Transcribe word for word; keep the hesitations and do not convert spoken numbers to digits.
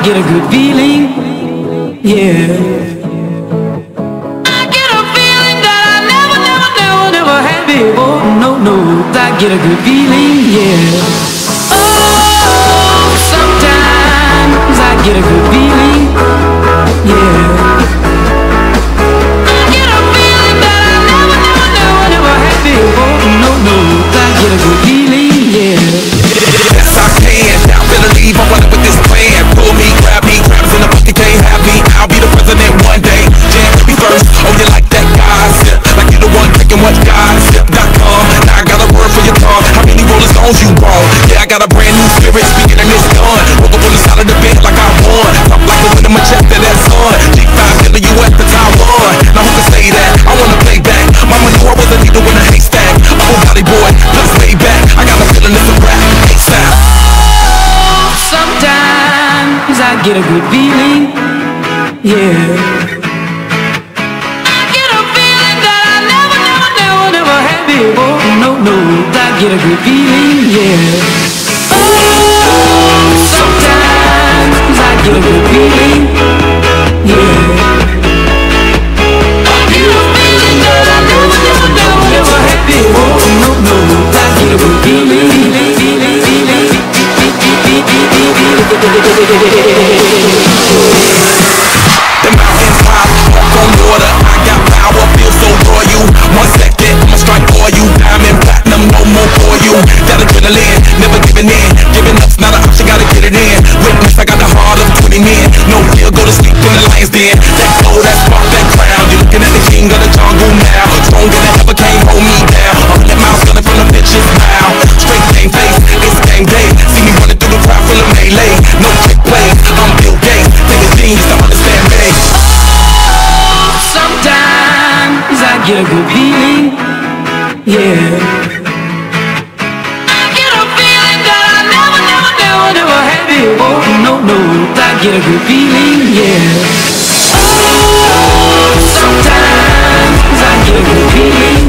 get a good feeling, yeah. I get a feeling that I never, never, never, never had before. No, no, I get a good feeling, yeah. Oh, sometimes I get a good feeling, yeah. I get a feeling that I never, never, never, never had before. No, no, I get a good feeling, yeah. Yes, I can. Now better leave. I'm running with this plan. Pull me, grab me, grabs in the bucket, can't have me. I'll be the president one day. Jam to be first. Oh, you like that gossip? Like you the one taking what gossip dot com. Now I got a word for your tongue. How many Rolling Stones you bought? Yeah, I got a brand new spirit speaking in this gun. Woke up on the side of the bed like I won. Talk like a wind in my chest to that sun. G five in the U S to Taiwan. Now who can say that? I wanna play back. Mama knew I was a needle in a haystack. I'm a valley boy, plus way back. I got a feeling it's a rap. ASAP. Sometimes I get a good feeling, yeah. I get a feeling that I never, never, never, never had before. No, no, I get a good feeling, yeah. Oh, sometimes I get a good feeling, yeah. I get a feeling that I never, never, never, never had before. No, no, I get a good feeling, feeling, feeling, feeling. The mountains high, walk on water. I got power, feel so royal. One second, I'ma strike for you. Diamond, platinum, no more for you. That adrenaline, never giving in. Giving up's not an option, gotta get it in. Witness, I got the heart of twenty men. No fear, go to sleep in the lion's den. That glow, that spark, that crown. You're looking at the king of the jungle now. Stronger than ever, can't hold me down. A hundred miles gunning from the bitch's mouth. Straight game face, it's game day. See me running through the crowd full of melee. No trick plays, I'm Bill Gates. Take a genius to understand me. Sometimes I get a good feeling, yeah. I get a feeling that I never, never, never, never had before. No, no, I get a good feeling, yeah. Oh, sometimes I get a good feeling.